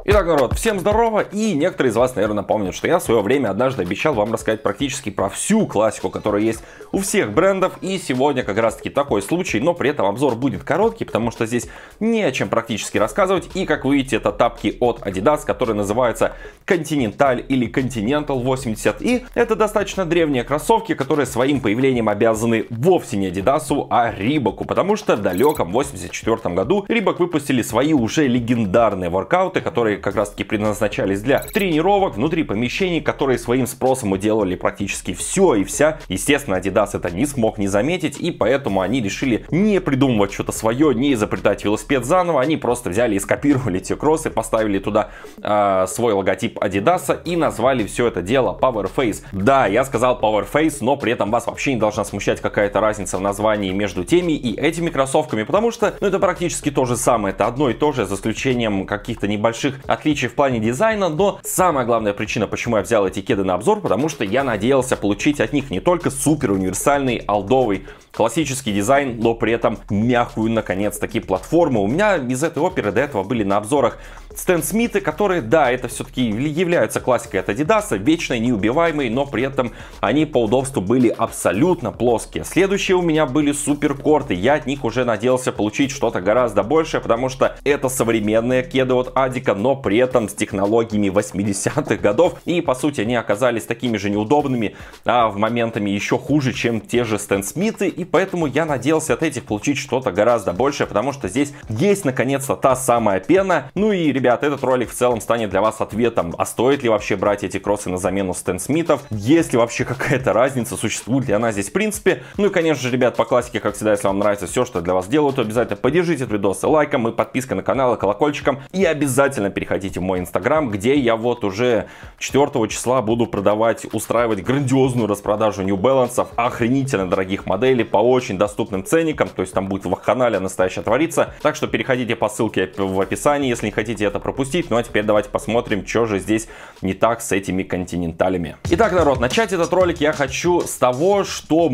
Итак, народ, всем здорово, и некоторые из вас, наверное, помнят, что я в свое время однажды обещал вам рассказать практически про всю классику, которая есть у всех брендов, и сегодня как раз таки такой случай, но при этом обзор будет короткий, потому что здесь не о чем практически рассказывать, и как вы видите, это тапки от Adidas, которые называются Continental или Continental 80, и это достаточно древние кроссовки, которые своим появлением обязаны вовсе не Adidas, а Reebok, потому что в далеком 84 году Reebok выпустили свои уже легендарные воркауты, которые как раз таки предназначались для тренировок внутри помещений, которые своим спросом уделывали практически все и вся. Естественно, Adidas это не смог не заметить, и поэтому они решили не придумывать что-то свое, не изобретать велосипед заново, они просто взяли и скопировали те кроссы, поставили туда свой логотип Adidas и назвали все это дело Powerface. Да, я сказал Powerface, но при этом вас вообще не должна смущать какая-то разница в названии между теми и этими кроссовками, потому что это практически то же самое, это одно и то же, за исключением каких-то небольших отличий в плане дизайна, но самая главная причина, почему я взял эти кеды на обзор, потому что я надеялся получить от них не только супер универсальный олдовый классический дизайн, но при этом мягкую, наконец-таки, платформу. У меня из этой оперы до этого были на обзорах Стэн Смиты, которые, да, это все-таки являются классикой от Adidas, вечной, неубиваемой, но при этом они по удобству были абсолютно плоские. Следующие у меня были суперкорты, я от них уже надеялся получить что-то гораздо большее, потому что это современные кеды от Адика, но при этом с технологиями 80-х годов, и по сути они оказались такими же неудобными, а в моментами еще хуже, чем те же Стэн Смиты, и поэтому я надеялся от этих получить что-то гораздо большее, потому что здесь есть наконец-то та самая пена. Ну и, ребят, этот ролик в целом станет для вас ответом, а стоит ли вообще брать эти кроссы на замену Стэн Смитов, есть ли вообще какая-то разница, существует ли она здесь в принципе. Ну и, конечно же, ребят, по классике, как всегда, если вам нравится все, что я для вас делаю, то обязательно поддержите этот видос лайком и подпиской на канал, и колокольчиком, и обязательно переходите в мой инстаграм, где я вот уже 4 числа буду устраивать грандиозную распродажу New Balance, охренительно дорогих моделей, по очень доступным ценникам, то есть там будет вакханалия настоящая твориться, так что переходите по ссылке в описании, если не хотите это пропустить. Ну а теперь давайте посмотрим, что же здесь не так с этими континенталями. Итак, народ, начать этот ролик я хочу с того, что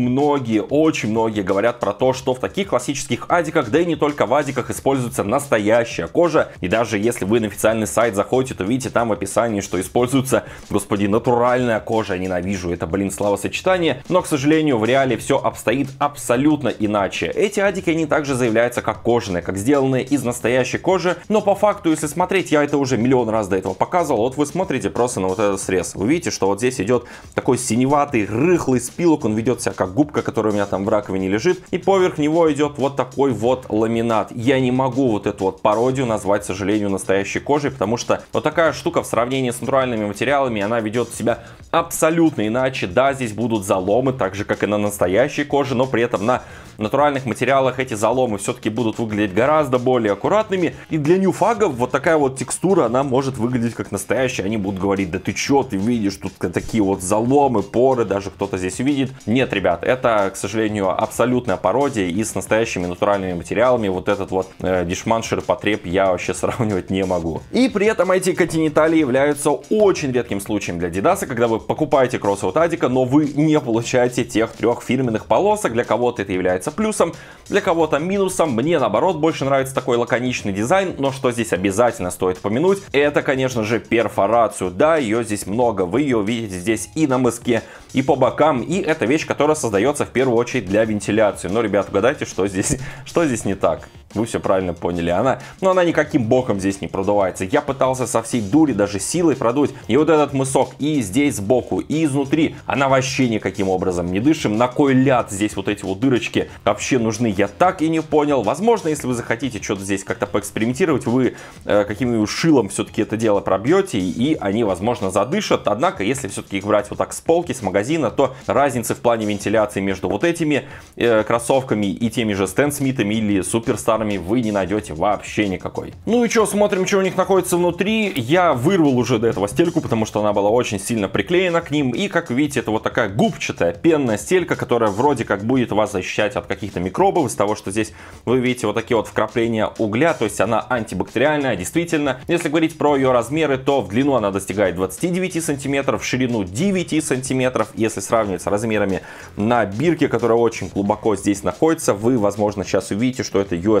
очень многие говорят про то, что в таких классических адиках, да и не только в адиках, используется настоящая кожа, и даже если вы на официальный сайт заходите, то видите там в описании, что используется, господи, натуральная кожа, я ненавижу это, блин, словосочетание, но, к сожалению, в реале все обстоит абсолютно иначе. Эти адики, они также заявляются как кожаные, как сделанные из настоящей кожи, но по факту, если смотреть, я это уже миллион раз до этого показывал, вот вы смотрите просто на вот этот срез, вы видите, что вот здесь идет такой синеватый, рыхлый спилок, он ведет себя как губка, которая у меня там в раковине лежит, и поверх него идет вот такой вот ламинат. Я не могу вот эту вот пародию назвать, к сожалению, настоящей кожей, потому что вот такая штука в сравнении с натуральными материалами, она ведет себя абсолютно иначе. Да, здесь будут заломы, так же как и на настоящей коже, но при этом на натуральных материалах эти заломы все-таки будут выглядеть гораздо более аккуратными, и для ньюфагов вот такая вот текстура, она может выглядеть как настоящая. Они будут говорить: да ты чё, ты видишь тут такие вот заломы, поры, даже кто-то здесь увидит. Нет, ребят, это, к сожалению, абсолютная пародия, и с настоящими натуральными материалами вот этот вот дешман, ширпотреб я вообще сравнивать не могу. И при этом эти континентали являются очень редким случаем для Adidas, когда вы покупаете кроссы от Адика, но вы не получаете тех 3 фирменных полосок. Для кого-то это является плюсом, для кого-то минусом. Мне, наоборот, больше нравится такой лаконичный дизайн, но что здесь обязательно стоит упомянуть, это, конечно же, перфорацию. Да, ее здесь много, вы ее увидите здесь и на мыске, и по бокам, и это вещь, которая создается в первую очередь для вентиляции. Но, ребят, угадайте, что здесь не так. Вы все правильно поняли. Она никаким боком здесь не продувается. Я пытался со всей дури, даже силой продуть. И вот этот мысок и здесь сбоку, и изнутри, она вообще никаким образом не дышим. На кой ляд здесь вот эти вот дырочки вообще нужны, я так и не понял. Возможно, если вы захотите что-то здесь как-то поэкспериментировать, вы каким-нибудь шилом все-таки это дело пробьете, и они, возможно, задышат. Однако, если все-таки их брать вот так с полки, с магазина, то разницы в плане вентиляции между вот этими кроссовками и теми же Стэн Смитами или Суперстарами вы не найдете вообще никакой. Ну и что, смотрим, что у них находится внутри. Я вырвал уже до этого стельку, потому что она была очень сильно приклеена к ним. И, как видите, это вот такая губчатая пенная стелька, которая вроде как будет вас защищать от каких-то микробов, из того, что здесь вы видите вот такие вот вкрапления угля, то есть она антибактериальная, действительно. Если говорить про ее размеры, то в длину она достигает 29 сантиметров, в ширину 9 сантиметров. Если сравнивать с размерами на бирке, которая очень глубоко здесь находится, вы, возможно, сейчас увидите, что это US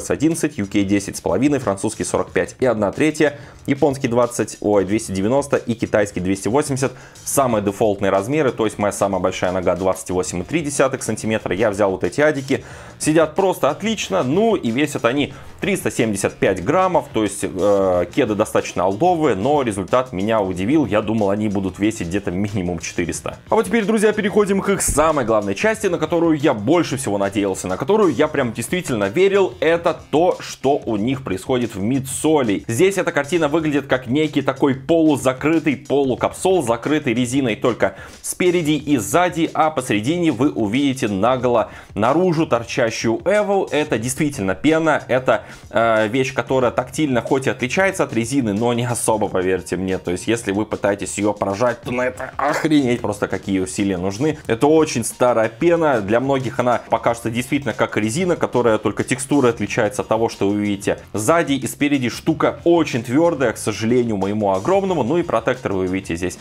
US 11, UK 10,5, французский 45 и 1/3, японский 290 и китайский 280. Самые дефолтные размеры, то есть моя самая большая нога 28,3 сантиметра. Я взял вот эти адики, сидят просто отлично, ну и весят они 375 граммов, то есть кеды достаточно олдовые, но результат меня удивил. Я думал, они будут весить где-то минимум 400. А вот теперь, друзья, переходим к их самой главной части, на которую я больше всего надеялся, на которую я прям действительно верил. Это то, что у них происходит в мидсоле. Здесь эта картина выглядит как некий такой полузакрытый полукапсул, закрытый резиной только спереди и сзади, а посередине вы увидите наголо наружу торчащую Evo. Это действительно пена, это вещь, которая тактильно хоть и отличается от резины, но не особо, поверьте мне. То есть, если вы пытаетесь ее поражать, то на это охренеть просто какие усилия нужны. Это очень старая пена. Для многих она покажется действительно как резина, которая только текстура отличается от того, что вы видите сзади и спереди. Штука очень твердая, к сожалению, моему огромному. Ну и протектор вы видите здесь.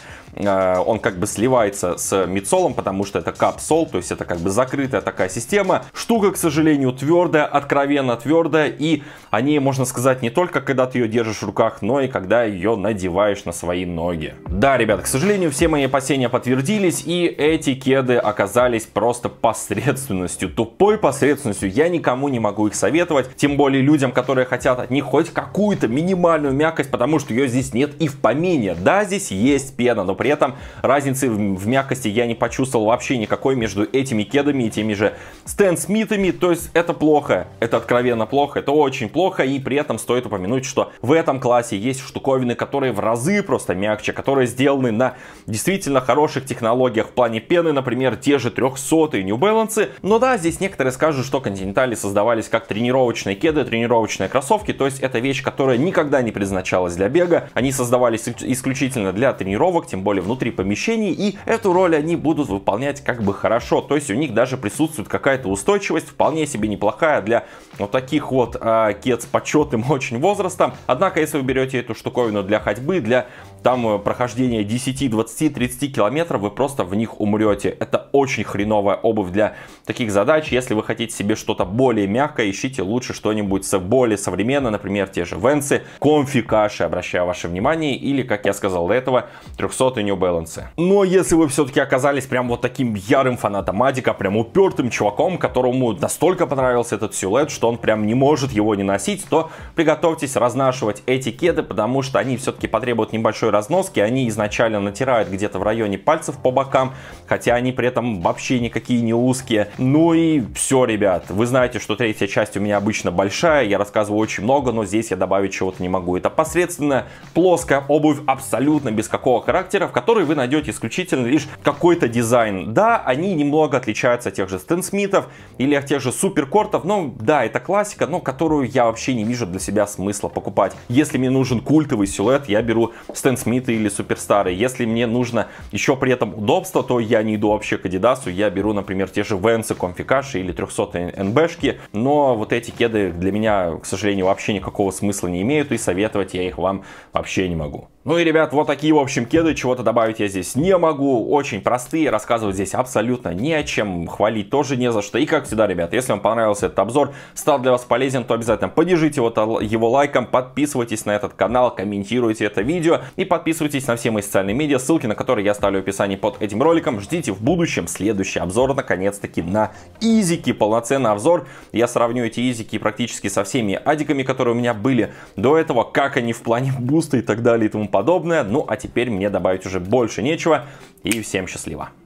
Он как бы сливается с мидсолом, потому что это капсол, то есть это как бы закрытая такая система. Штука, к сожалению, твердая, откровенно твердая, и о ней можно сказать не только когда ты ее держишь в руках, но и когда ее надеваешь на свои ноги. Да, ребят, к сожалению, все мои опасения подтвердились, и эти кеды оказались просто посредственностью, тупой посредственностью. Я никому не могу их советовать, тем более людям, которые хотят от них хоть какую-то минимальную мягкость, потому что ее здесь нет и в помине. Да, здесь есть пена, но при этом разницы в мягкости я не почувствовал вообще никакой между этими кедами и теми же Стэн Смитами. То есть это плохо, это откровенно плохо, это очень плохо. И при этом стоит упомянуть, что в этом классе есть штуковины, которые в разы просто мягче, которые сделаны на действительно хороших технологиях в плане пены, например, те же 300-е New Balance. Но да, здесь некоторые скажут, что Continental создавались как тренировочные кеды, тренировочные кроссовки, то есть это вещь, которая никогда не предназначалась для бега, они создавались исключительно для тренировок, тем более внутри помещений, и эту роль они будут выполнять как бы хорошо, то есть у них даже присутствует какая-то устойчивость, вполне себе неплохая для вот таких вот кед с почетным очень возрастом. Однако, если вы берете эту штуковину для ходьбы, для там прохождения 10, 20, 30 километров, вы просто в них умрете. Это очень хреновая обувь для таких задач. Если вы хотите себе что-то более мягкое, ищите лучше что-нибудь более современное, например, те же Венсы, Comfy Cashie, обращаю ваше внимание, или, как я сказал до этого, 300 New Balance. Но если вы все-таки оказались прям вот таким ярым фанатом адика, прям упертым чуваком, которому настолько понравился этот силуэт, что он прям не может его не носить, то приготовьтесь разнашивать эти кеды, потому что они все-таки потребуют небольшой разноски, они изначально натирают где-то в районе пальцев по бокам, хотя они при этом вообще никакие не узкие. Ну и все, ребят, вы знаете, что третья часть у меня обычно большая, я рассказываю очень много, но здесь я добавить чего-то не могу. Это посредственная, плоская обувь, абсолютно без какого характера, в которой вы найдете исключительно лишь какой-то дизайн. Да, они немного отличаются от тех же Стэн Смитов или от тех же Суперкортов, но да, это классика, но которую я вообще не вижу для себя смысла покупать. Если мне нужен культовый силуэт, я беру Стэн Смиты или Суперстары. Если мне нужно еще при этом удобство, то я не иду вообще к Адидасу, я беру, например, те же Венсы, Comfy Cashie или 300 НБшки, но вот эти кеды для меня, к сожалению, вообще никакого смысла не имеют, и советовать я их вам вообще не могу. Ну и, ребят, вот такие, в общем, кеды, чего-то добавить я здесь не могу, очень простые, рассказывать здесь абсолютно не о чем, хвалить тоже не за что. И как всегда, ребят, если вам понравился этот обзор, стал для вас полезен, то обязательно поддержите его лайком, подписывайтесь на этот канал, комментируйте это видео и подписывайтесь на все мои социальные медиа, ссылки на которые я оставлю в описании под этим роликом. Ждите в будущем следующий обзор, наконец-таки, на изики, полноценный обзор. Я сравню эти изики практически со всеми адиками, которые у меня были до этого, как они в плане буста и так далее и тому подобное. Ну а теперь мне добавить уже больше нечего, и всем счастливо.